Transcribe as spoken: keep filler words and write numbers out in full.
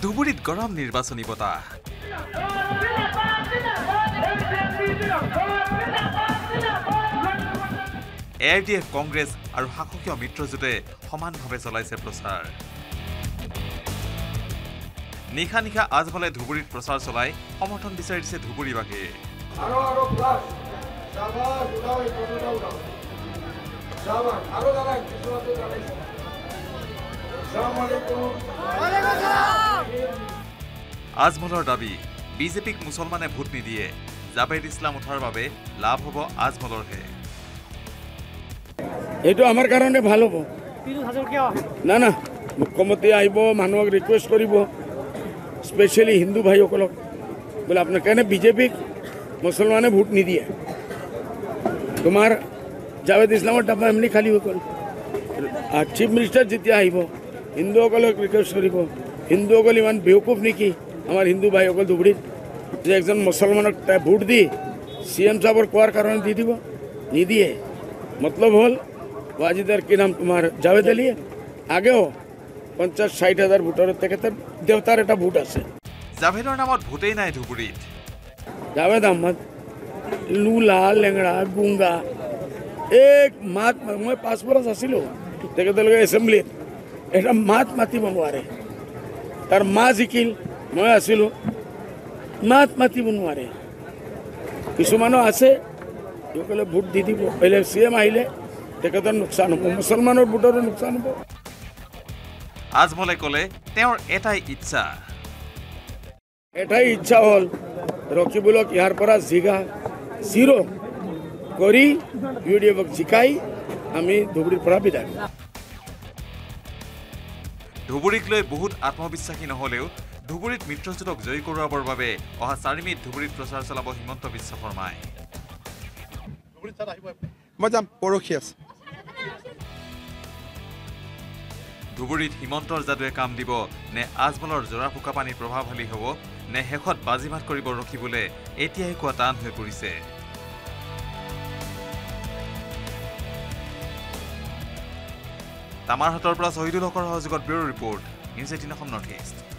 ধুবুৰীত গৰম নিৰ্বাচনী বতাহ। A I D F Congress আৰু শাসকীয় মিত্ৰজোঁটে সমানভাৱে চলাইছে প্ৰচাৰ। নিশা নিশা আজমলে ধুবুৰীত প্ৰচাৰ চলাই সমৰ্থন বিচাৰিছে ধুবুৰীবাসীয়ে। আজমলৰ দাবী বিজেপিক মুছলমানে ভোট নিদিয়ে, জাবেদ ইছলাম উঠাৰ বাবে লাভ হ'ব আজমলৰহে। এইটো আমাৰ কাৰণে ভাল হ'ব। না না মুখ্যমন্ত্ৰী আহিব, মানুহক ৰিকুৱেষ্ট কৰিব, স্পেচিয়েলি হিন্দু ভাইসকলক বোলে আপোনাৰ কাৰণে বিজেপিক মুছলমানে ভোট নিদিয়ে। তোমাৰ জাবেদ ইছলামৰ ডাব্বা এমনি খালী হৈ গ'ল। আৰু চিফ মিনিষ্টাৰ যেতিয়া আহিব হিন্দুসকলক ৰিকুৱেষ্ট কৰিব, হিন্দুসকল ইমান বেউকুফ নেকি আমাৰ হিন্দু ভাইসকল ধুবুৰীত যে একজন মুছলমানক ভোট দি চি এম সাহেবৰ কোৱাৰ কাৰণে দি দিব, নিদিয়ে। মতলব হ'ল ৱাজিদাৰ কি নাম তোমাৰ জাভেদ আলীয়ে আগেও পঞ্চাছ ষাঠি হাজাৰ ভোটৰ তেখেতৰ দেউতাৰ এটা ভোট আছে। জাভেদৰ নামত ভোটেই নাই ধুবুৰীত। জাভেদ আহমদ লুলা লেংৰা গুংগা এক মাত, মই পাঁচ বছৰ আছিলোঁ তেখেতলোকে এছেম্বলিত, এটা মাত মাতিব নোৱাৰে। তাৰ মা জিকিল, মই আছিলোঁ, মাত মাতিব নোৱাৰে। কিছুমানো আছে সকলে ভোট দি দিব, পहिले চি এম আহিলে তেখেতৰ লোকচান হ'ব, মুছলমানৰ ভোটৰো লোকচান হ'ব। আজমলে ক'লে তেওঁৰ এটাই ইচ্ছা, এটাই ইচ্ছা হ'ল ৰকিবুলক ইয়াৰ পৰা জিগা জিৰ' কৰি ইউ ডি এফক জিকাই আমি ধুবুৰীৰ পৰা বিদায়। ধুবুৰীক লৈ বহুত আত্মবিশ্বাসী নহ'লেও ধুবুৰীত মিত্ৰজোঁটক জয়ী কৰোৱাবৰ বাবে অহা চাৰি মে'ত ধুবুৰীত প্ৰচাৰ চলাব হিমন্ত বিশ্ব শৰ্মাই। মই যাম, পৰহি আছে। ধুবুৰীত হিমন্তৰ যাদুৱে কাম দিব নে আজমলৰ জৰা ফুকা পানীৰ প্ৰভাৱশালী হ'ব নে শেষত বাজিমাত কৰিব ৰখিবলৈ এতিয়াই কোৱা টান হৈ পৰিছে। তামাৰহাটৰ পৰা শহীদুল হকৰ সহযোগত bureau report, news eighteen Assam north east.